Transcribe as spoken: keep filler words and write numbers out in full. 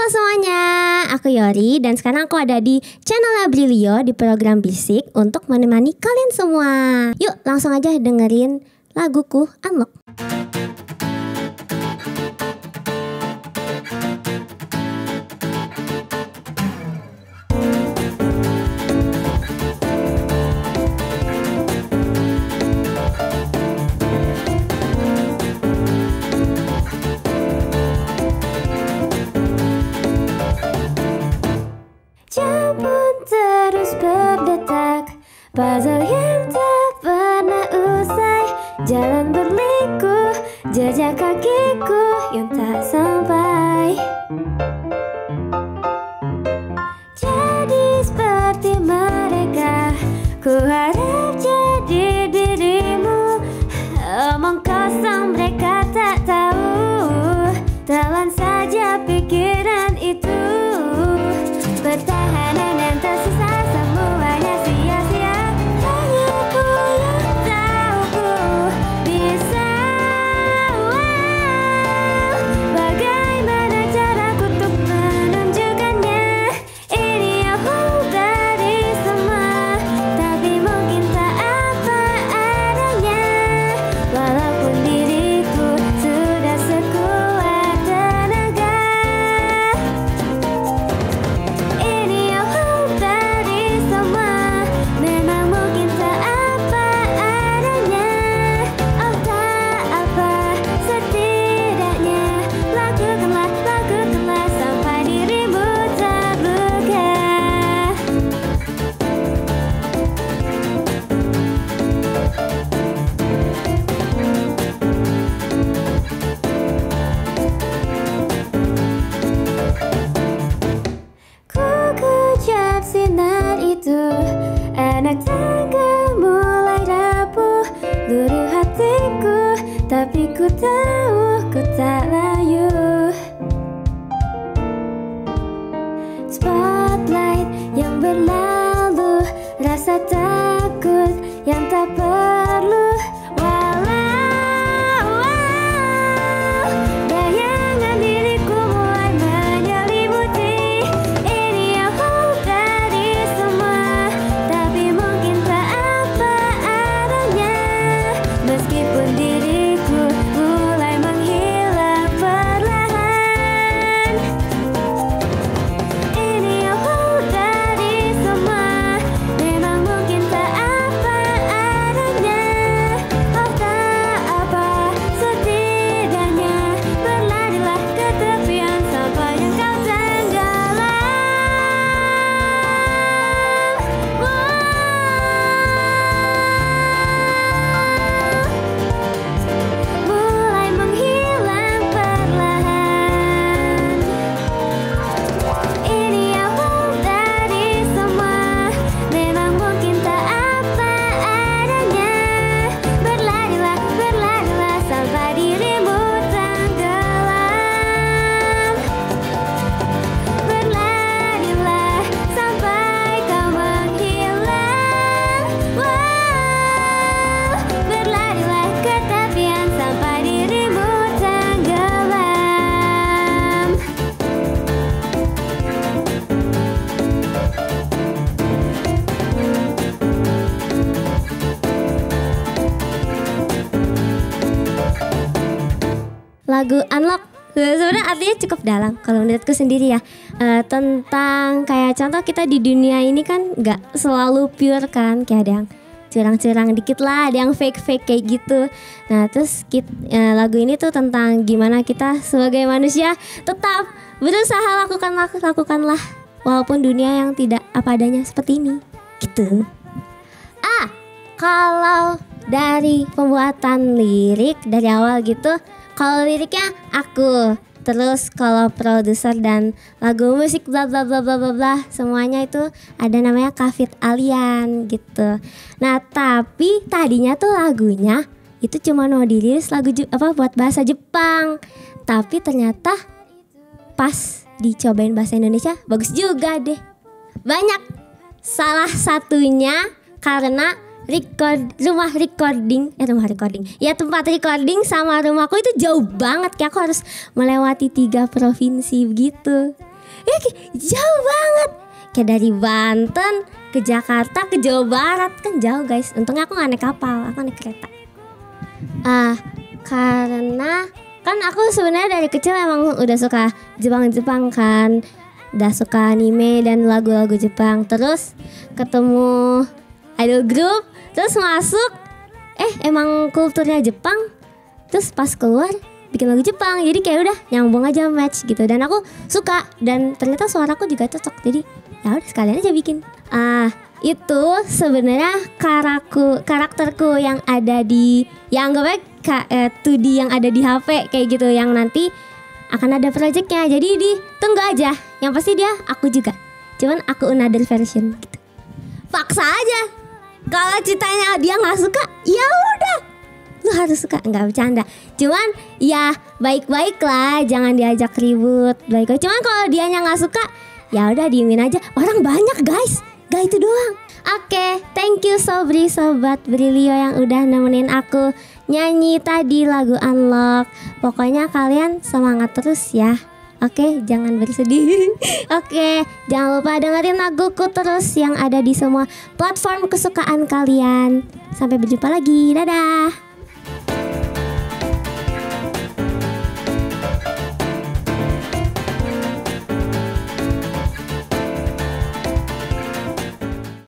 Halo semuanya, aku Yori dan sekarang aku ada di channel Abrilio di program Bisik untuk menemani kalian semua. Yuk langsung aja dengerin laguku Unlock. Jam pun terus berdetak, puzzle yang tak pernah usai, jalan berliku, jejak kakiku yang tak sampai. Jadi seperti mereka, ku harap jadi dirimu. Omong kosong mereka tak tahu, telan saja pikiran itu. Pertahanan yang tersisa semuanya sia-sia. Hanya ku yang tahu ku bisa. Wow, bagaimana caraku untuk menunjukkannya. Ini awal dari semua, tapi mungkin tak apa adanya. Walaupun diriku sudah sekuat tenaga. Sinar itu, anak tangga mulai rapuh, luruh hatiku, tapi ku tahu ku tak layu. Spotlight yang berlalu, rasa takut yang tak perlu. Meskipun diriku mulai menghilang perlahan, ini awal dari semua. Memang mungkin tak apa adanya. Oh tak apa, setidaknya berlarilah ke tepian sampai yang kau tenggelam. Wow. Lagu Unlock sebenarnya artinya cukup dalam kalau menurutku sendiri ya, e, tentang kayak contoh kita di dunia ini kan nggak selalu pure kan, kayak ada yang curang-curang dikit lah, ada yang fake-fake kayak gitu. Nah terus kita, e, lagu ini tuh tentang gimana kita sebagai manusia tetap berusaha lakukan lakukanlah walaupun dunia yang tidak apa adanya seperti ini gitu. Ah kalau dari pembuatan lirik dari awal gitu, kalau liriknya aku, terus kalau produser dan lagu musik bla bla bla bla bla bla semuanya itu ada namanya Kavit Alian gitu. Nah tapi tadinya tuh lagunya itu cuma mau dirilis lagu apa buat bahasa Jepang, tapi ternyata pas dicobain bahasa Indonesia bagus juga deh. Banyak, salah satunya karena record rumah recording eh rumah recording ya tempat recording sama rumahku itu jauh banget, kayak aku harus melewati tiga provinsi begitu. Ya kayak jauh banget. Kayak dari Banten ke Jakarta ke Jawa Barat kan jauh guys. Untungnya aku gak naik kapal, aku naik kereta. Ah, karena kan aku sebenarnya dari kecil emang udah suka Jepang-Jepang kan. Udah suka anime dan lagu-lagu Jepang. Terus ketemu idol group, terus masuk, eh emang kulturnya Jepang. Terus pas keluar bikin lagu Jepang, jadi kayak udah nyambung aja match gitu. Dan aku suka dan ternyata suaraku juga cocok. Jadi ya udah sekalian aja bikin. Ah, itu sebenarnya karakku, karakterku yang ada di yang anggapnya ka, eh, dua D yang ada di H P kayak gitu, yang nanti akan ada projectnya. Jadi ditunggu aja. Yang pasti dia aku juga. Cuman aku another version gitu. Paksa aja. Kalau ceritanya dia nggak suka, ya udah. Lu harus suka, nggak bercanda. Cuman ya baik-baik lah, jangan diajak ribut. Baik-baik. Cuman kalau dianya nggak suka, ya udah diemin aja. Orang banyak guys, gak itu doang. Oke, okay, thank you Sobri, sobat Brilio yang udah nemenin aku nyanyi tadi lagu Unlock. Pokoknya kalian semangat terus ya. Oke, okay, jangan bersedih. Oke, okay, jangan lupa dengerin laguku terus yang ada di semua platform kesukaan kalian. Sampai berjumpa lagi, dadah.